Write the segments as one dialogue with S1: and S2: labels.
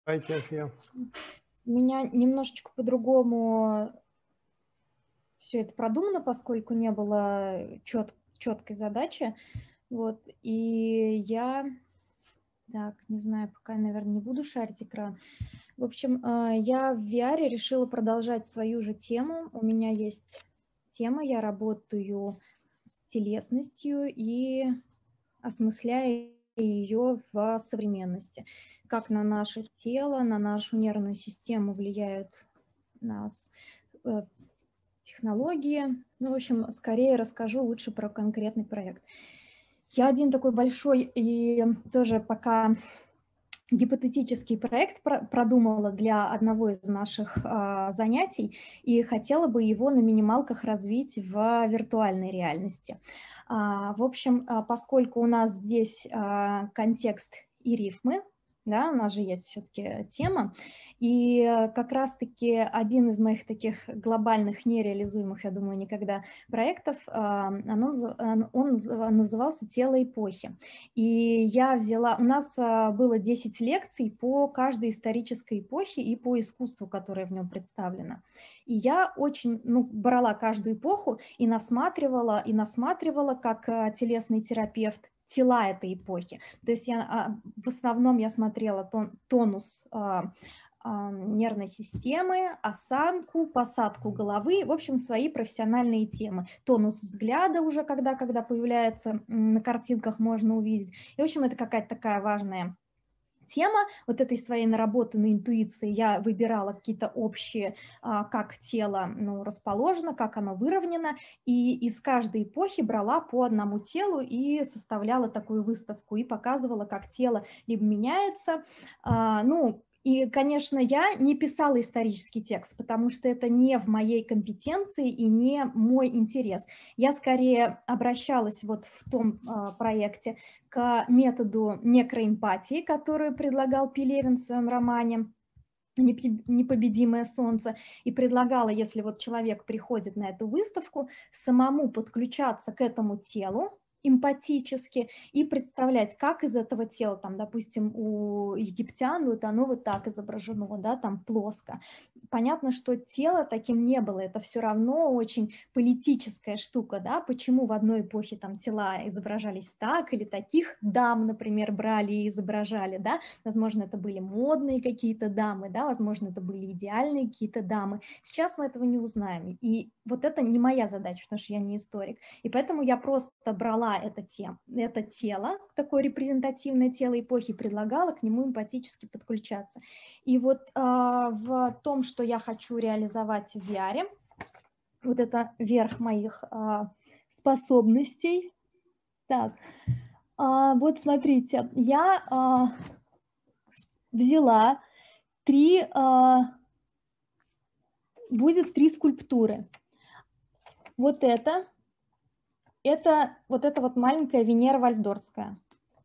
S1: Давайте, Афия.
S2: У меня немножечко по-другому все это продумано, поскольку не было четкой задачи. Вот, и я, так, не знаю, пока, наверное, не буду шарить экран. В общем, я в VR решила продолжать свою же тему. У меня есть тема, я работаю с телесностью и осмысляя ее в современности. Как на наше тело, на нашу нервную систему влияют нас технологии. Ну, в общем, скорее расскажу лучше про конкретный проект. Я один такой большой и тоже пока гипотетический проект продумала для одного из наших занятий и хотела бы его на минималках развить в виртуальной реальности. В общем, поскольку у нас здесь контекст и рифмы, да, у нас же есть все-таки тема, и как раз-таки один из моих таких глобальных, нереализуемых, я думаю, никогда проектов, он назывался «Тело эпохи». И я взяла, у нас было 10 лекций по каждой исторической эпохе и по искусству, которое в нем представлено. И я очень, брала каждую эпоху и насматривала, как телесный терапевт, тела этой эпохи. То есть в основном я смотрела тонус нервной системы, осанку, посадку головы, в общем, свои профессиональные темы. Тонус взгляда уже, когда появляется на картинках, можно увидеть. И, в общем, это какая-то такая важная тема. Вот этой своей наработанной интуиции я выбирала какие-то общие, как тело расположено, как оно выровнено, и из каждой эпохи брала по одному телу и составляла такую выставку, и показывала, как тело либо меняется, и, конечно, я не писала исторический текст, потому что это не в моей компетенции и не мой интерес. Я скорее обращалась вот в том проекте к методу некроэмпатии, который предлагал Пелевин в своем романе «Непобедимое солнце», и предлагала, если вот человек приходит на эту выставку, самому подключаться к этому телу эмпатически и представлять, как из этого тела, там, допустим, у египтян вот оно вот так изображено, да, там плоско. Понятно, что тело таким не было, это все равно очень политическая штука, да, почему в одной эпохе там тела изображались так, или таких дам, например, брали и изображали, да, возможно, это были модные какие-то дамы, да, возможно, это были идеальные какие-то дамы. Сейчас мы этого не узнаем, и вот это не моя задача, потому что я не историк, и поэтому я просто брала это тело, такое репрезентативное тело эпохи, предлагала к нему эмпатически подключаться. И вот в том, что я хочу реализовать в VR, вот это верх моих способностей. Так, вот смотрите, я взяла будет 3 скульптуры. Вот это вот маленькая Венера Вальдорфская.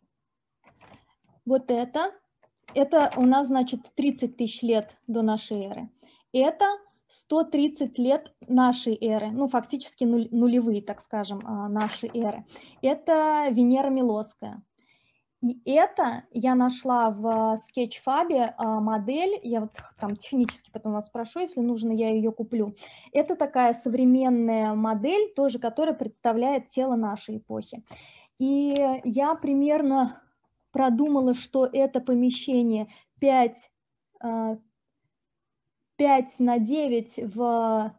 S2: Вот это у нас, значит, 30 тысяч лет до нашей эры. Это 130 лет нашей эры, фактически нулевые, так скажем, нашей эры. Это Венера Милосская. И это я нашла в скетчфабе модель, я вот там технически потом вас спрошу, если нужно, я ее куплю. Это такая современная модель, тоже, которая представляет тело нашей эпохи. И я примерно продумала, что это помещение 5 на 9 в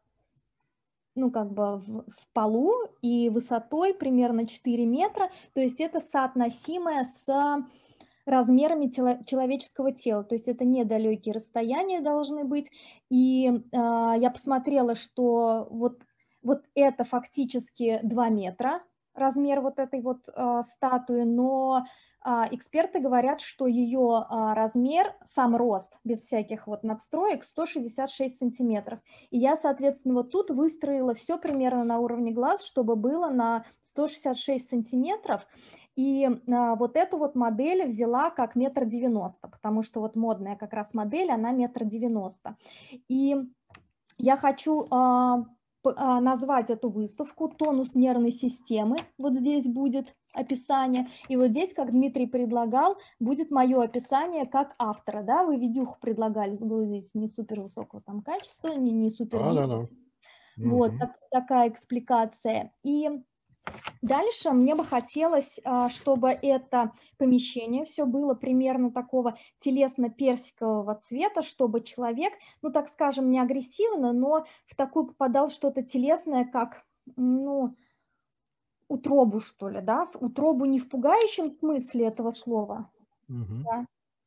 S2: полу и высотой примерно 4 метра, то есть это соотносимое с размерами человеческого тела, то есть это недалекие расстояния должны быть. И я посмотрела, что вот это фактически 2 метра, размер вот этой вот статуи, но эксперты говорят, что ее размер, сам рост, без всяких вот надстроек, 166 сантиметров. И я, соответственно, вот тут выстроила все примерно на уровне глаз, чтобы было на 166 сантиметров. И вот эту вот модель взяла как 1,90 м, потому что вот модная как раз модель, она 1,90 м. И я хочу назвать эту выставку «Тонус нервной системы». Вот здесь будет описание. И вот здесь, как Дмитрий предлагал, будет мое описание как автора, да, вы видюху предлагали загрузить не супер высокого там качества, не супер видео. Вот такая экспликация. И дальше мне бы хотелось, чтобы это помещение все было примерно такого телесно-персикового цвета, чтобы человек, ну, так скажем, не агрессивно, но в такую попадал что-то телесное, как, ну, утробу, что ли, да? Утробу не в пугающем смысле этого слова. Да.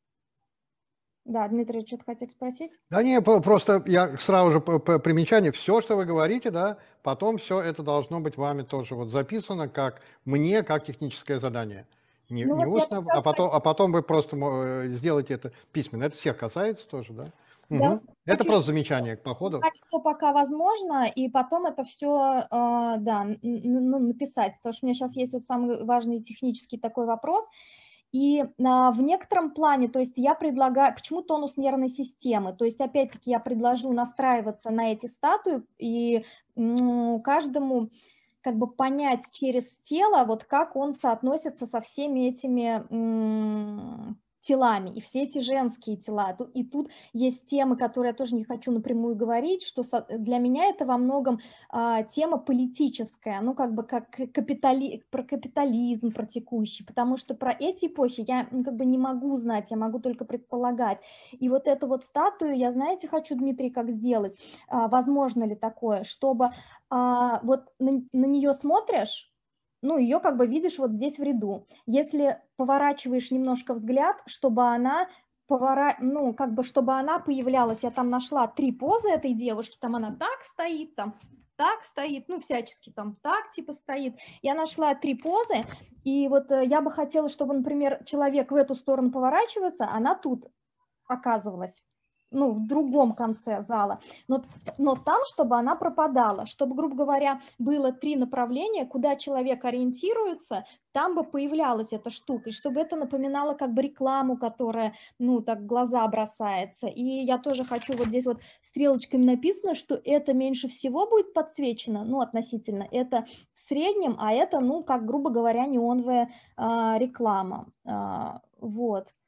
S2: Да, Дмитрий, что-то хотите спросить?
S1: Да не, просто я сразу же примечание, все, что вы говорите, да, потом все это должно быть вами тоже вот записано, как мне, как техническое задание. Не,
S2: Ну,
S1: не
S2: вот я
S1: устно, а потом вы просто сделаете это письменно. Это всех касается тоже, да?
S2: я
S1: Это
S2: хочу
S1: просто замечание по ходу.
S2: сказать, что пока возможно, и потом это все, да, написать, потому что у меня сейчас есть вот самый важный технический такой вопрос. И в некотором плане, то есть я предлагаю, почему тонус нервной системы, то есть опять-таки я предложу настраиваться на эти статуи и каждому как бы понять через тело, вот как он соотносится со всеми этими телами, и все эти женские тела. И тут есть темы, которые я тоже не хочу напрямую говорить, что для меня это во многом тема политическая, ну как бы как про капитализм, про текущий, потому что про эти эпохи я как бы не могу знать, я могу только предполагать. И вот эту вот статую я, знаете, хочу, Дмитрий, как сделать, возможно ли такое, чтобы вот на нее смотришь, ну, ее как бы видишь вот здесь в ряду. Если поворачиваешь немножко взгляд, чтобы она ну, как бы, чтобы она появлялась, я там нашла 3 позы этой девушки, там она так стоит, ну, всячески там так типа стоит. Я нашла 3 позы, и вот я бы хотела, чтобы, например, человек в эту сторону поворачивается, она тут оказывалась, ну, в другом конце зала, но там, чтобы она пропадала, чтобы, грубо говоря, было 3 направления, куда человек ориентируется, там бы появлялась эта штука, и чтобы это напоминало как бы рекламу, которая, ну, так глаза бросается. И я тоже хочу, вот здесь вот стрелочками написано, что это меньше всего будет подсвечено, ну, относительно, это в среднем, а это, ну, как, грубо говоря, неоновая реклама, вот.